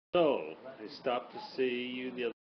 So, I stopped to see you the other